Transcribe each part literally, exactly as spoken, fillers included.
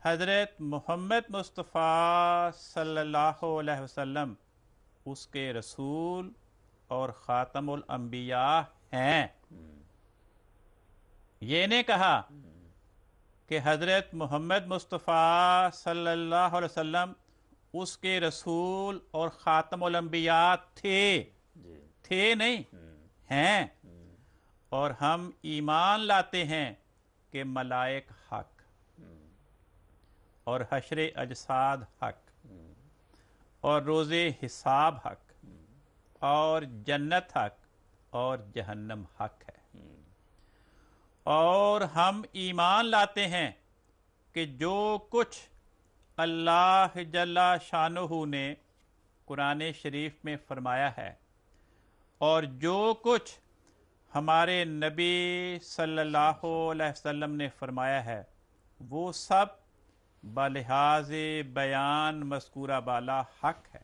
हज़रत मोहम्मद मुस्तफ़ा सल्लल्लाहु अलैहि वसल्लम उसके रसूल और ख़ातमुल अंबिया हैं। ये ने कहा कि हज़रत मोहम्मद मुस्तफ़ा सल्लल्लाहु अलैहि वसल्लम उसके रसूल और ख़ातमुल अंबिया थे थे नहीं हैं। और हम ईमान लाते हैं कि मलाइक हक और हशरे अजसाद हक और रोज़े हिसाब हक और जन्नत हक और जहन्नम हक है। और हम ईमान लाते हैं कि जो कुछ अल्लाह जल्ला शानुहु ने कुरान शरीफ में फरमाया है और जो कुछ हमारे नबी सल्लल्लाहु अलैहि वसल्लम ने फरमाया है वो सब बलिहाज बयान मज़कूरा बाला हक है।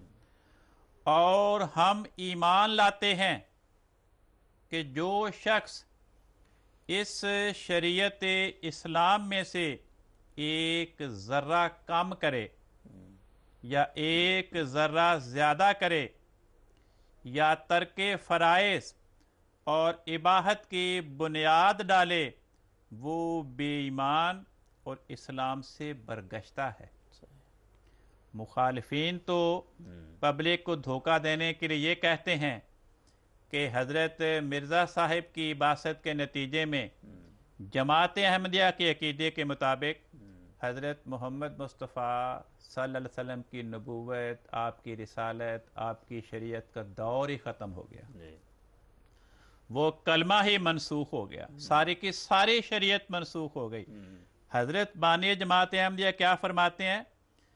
और हम ईमान लाते हैं कि जो शख्स इस शरीयत इस्लाम में से एक ज़र्रा कम करे या एक ज़र्रा ज़्यादा करे या तर्के फ़राइज़ और इबाहत की बुनियाद डाले वो बेईमान और इस्लाम से बरगश्ता है। मुखालिफीन तो पब्लिक को धोखा देने के लिए ये कहते हैं कि हज़रत मिर्ज़ा साहिब की इबासत के नतीजे में जमात अहमदिया के अकीदे के मुताबिक हज़रत मोहम्मद मुस्तफ़ा सल्लल्लाहु अलैहि वसल्लम की नबूवत, आपकी रिसालत, आपकी शरीयत का दौर ही ख़त्म हो गया। वो कलमा ही मनसूख हो गया, सारी की सारी शरीयत मनसूख हो गई। हज़रत बानी जमात अहमदिया क्या फरमाते हैं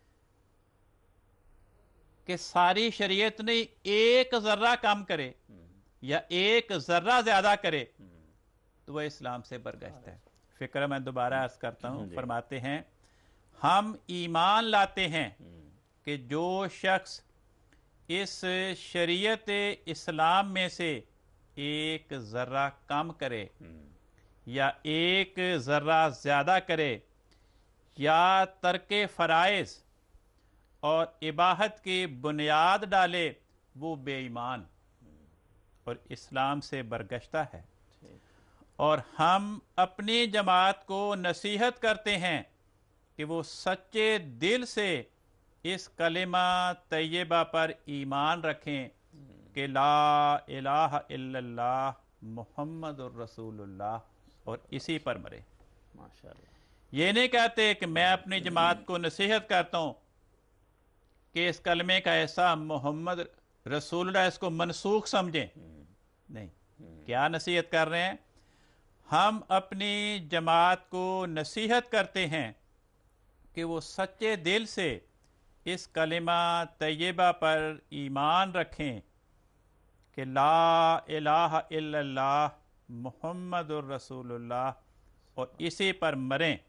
कि सारी शरीयत ने एक ज़र्रा कम करे या एक ज़र्रा ज़्यादा करे तो वह इस्लाम से बरगश्त है। फिक्र मैं दोबारा अर्ज़ करता हूँ। फरमाते हैं हम ईमान लाते हैं कि जो शख्स इस शरीयत इस्लाम में से एक ज़र्रा कम करे या एक ज़र्रा ज़्यादा करे या तर्के फ़राइज़ और इबाहत की बुनियाद डाले वो बेईमान और इस्लाम से बरगश्ता है। और हम अपनी जमात को नसीहत करते हैं कि वो सच्चे दिल से इस कलिमा तैयबा पर ईमान रखें कि ला इलाहा इल्लल्लाह मुहम्मदुर रसूलुल्लाह और इसी पर मरे। माशाअल्लाह। ये नहीं कहते कि मैं अपनी जमात को नसीहत करता हूँ कि इस कलमे का ऐसा मोहम्मद रसूलुल्लाह इसको मनसूख समझें। नहीं, क्या नसीहत कर रहे हैं? हम अपनी जमात को नसीहत करते हैं कि वो सच्चे दिल से इस कलिमा तैयबा पर ईमान रखें कि ला इलाहा इल्लल्लाह मुहम्मदुर रसूलुल्लाह और इसी पर मरें।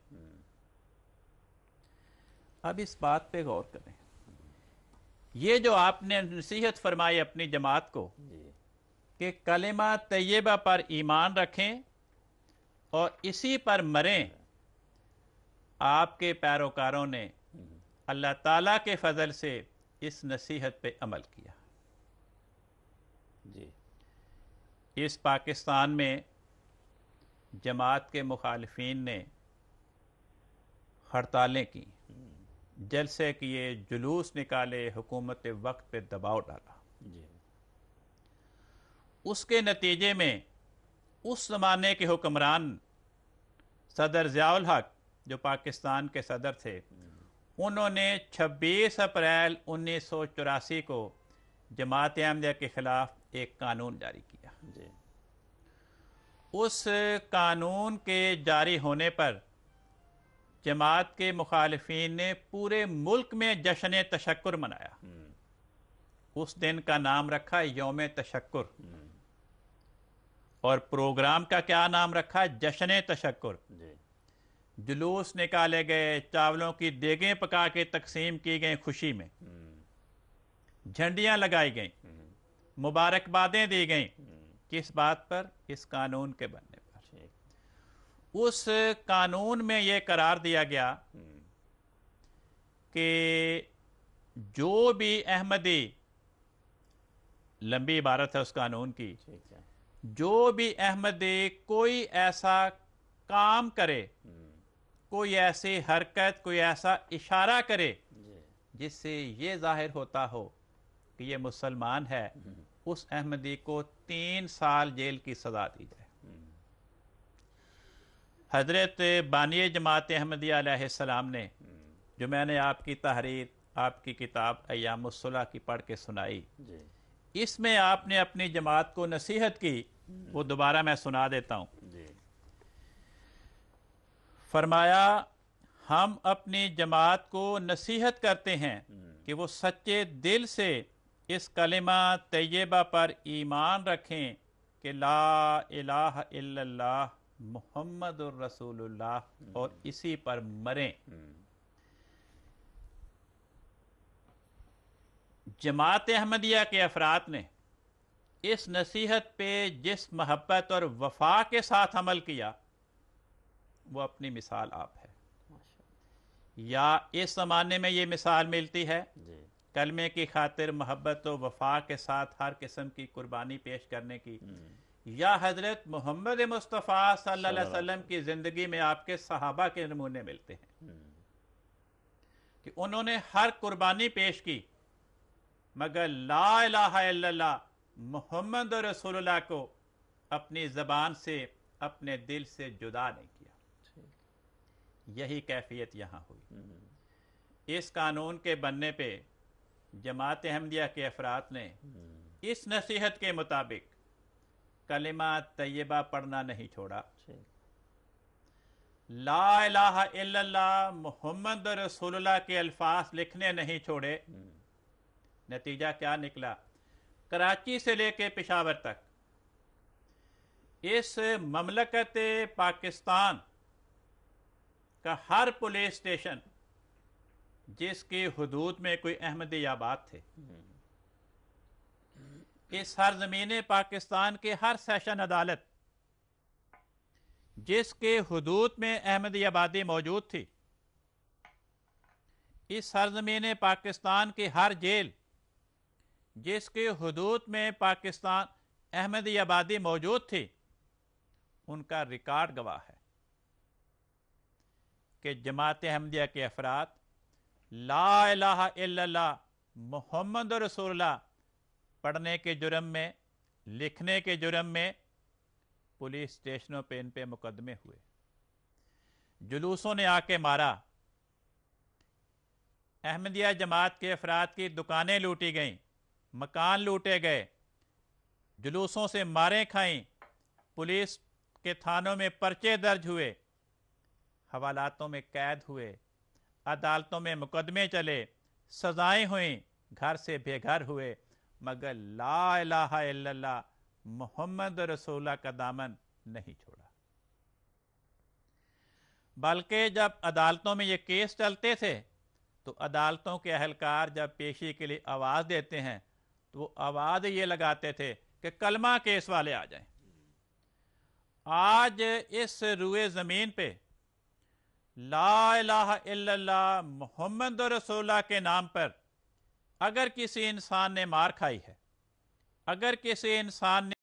अब इस बात पे गौर करें, ये जो आपने नसीहत फरमाई अपनी जमात को कि कलिमा तैयबा पर ईमान रखें और इसी पर मरें, आपके पैरोकारों ने अल्लाह ताला के फजल से इस नसीहत पे अमल किया। जी, इस पाकिस्तान में जमात के मुखालिफीन ने हड़तालें की, जलसे किए, जुलूस निकाले, हुकूमत वक्त पे दबाव डाला। जी। उसके नतीजे में उस ज़माने के हुक्मरान सदर ज़ियाउल हक जो पाकिस्तान के सदर थे, उन्होंने छब्बीस अप्रैल उन्नीस सौ चौरासी को जमात अहमदिया के खिलाफ एक कानून जारी किया। जी। उस कानून के जारी होने पर जमात के मुखालिफीन ने पूरे मुल्क में जश्न तशक्कुर मनाया। उस दिन का नाम रखा यौम तशक्कुर और प्रोग्राम का क्या नाम रखा? जश्न तशक्कुर। जुलूस निकाले गए, चावलों की देगें पका के तकसीम की गई खुशी में, झंडियां लगाई गईं, मुबारकबादें दी गईं। किस बात पर? इस कानून के बनने पर। उस कानून में यह करार दिया गया کہ جو بھی احمدی، لمبی عبارت ہے اس قانون کی، جو بھی احمدی کوئی ایسا کام کرے، کوئی ایسی حرکت، کوئی ایسا اشارہ کرے جس سے یہ ظاہر ہوتا ہو کہ یہ مسلمان ہے، اس احمدی کو تین سال جیل کی سزا دی جائے۔ حضرت بانی جماعت احمدیہ علیہ السلام نے، جو میں نے آپ کی تحریر، آپ کی کتاب ایام الصلح کی پڑھ کے سنائی، اس میں آپ نے اپنی جماعت کو نصیحت کی، وہ دوبارہ میں سنا دیتا ہوں۔ فرمایا ہم اپنی جماعت کو نصیحت کرتے ہیں کہ وہ سچے دل سے اس کلمہ طیبہ پر ایمان رکھیں کہ لا الہ الا اللہ محمد الرسول اللہ، اور اسی پر مریں۔ جماعت احمدیہ کے افراد نے اس نصیحت پہ جس محبت اور وفا کے ساتھ عمل کیا، وہ اپنی مثال آپ ہے۔ یا اس زمانے میں یہ مثال ملتی ہے کلمے کی خاطر محبت و وفا کے ساتھ ہر قسم کی قربانی پیش کرنے کی، یا حضرت محمد مصطفیٰ صلی اللہ علیہ وسلم کی زندگی میں آپ کے صحابہ کے نمونے ملتے ہیں کہ انہوں نے ہر قربانی پیش کی مگر لا الہ الا اللہ محمد رسول اللہ کو اپنی زبان سے، اپنے دل سے جدا نہیں کیا۔ یہی کیفیت یہاں ہوئی۔ اس قانون کے بننے پہ جماعت احمدیہ کے افراد نے اس نصیحت کے مطابق کلمہ طیبہ پڑھنا نہیں چھوڑا، لا الہ الا اللہ محمد رسول اللہ کے الفاظ لکھنے نہیں چھوڑے۔ نتیجہ کیا نکلا؟ کراچی سے لے کے پشاور تک اس مملکت پاکستان کا ہر پولیس اسٹیشن جس کی حدود میں کوئی احمدی آباد تھے، اس سرزمین پاکستان کے ہر سیشن عدالت جس کے حدود میں احمدی آبادی موجود تھی، اس سرزمین پاکستان کی ہر جیل جس کے حدود میں پاکستان احمدی آبادی موجود تھی، ان کا ریکارڈ گواہ ہے کہ جماعت احمدیہ کے افراد لا الہ الا اللہ محمد رسول اللہ پڑھنے کے جرم میں، لکھنے کے جرم میں پولیس اسٹیشنوں پہ ان پہ مقدمے ہوئے، جلوسوں نے آ کے مارا، احمدیہ جماعت کے افراد کی دکانیں لوٹی گئیں، مکان لوٹے گئے، جلوسوں سے ماریں کھائیں، پولیس کے تھانوں میں پرچے درج ہوئے، حوالاتوں میں قید ہوئے، عدالتوں میں مقدمے چلے، سزائیں ہوئیں، گھر سے بے گھر ہوئے، مگر لا الہ الا اللہ محمد رسول اللہ کا دامن نہیں چھوڑا۔ بلکہ جب عدالتوں میں یہ کیس چلتے تھے تو عدالتوں کے اہلکار جب پیشی کے لیے آواز دیتے ہیں تو وہ آواز یہ لگاتے تھے کہ کلمہ کیس والے آ جائیں۔ آج اس روئے زمین پہ لا الہ الا اللہ محمد رسول اللہ کے نام پر اگر کسی انسان نے مار کھائی ہے، اگر کسی انسان نے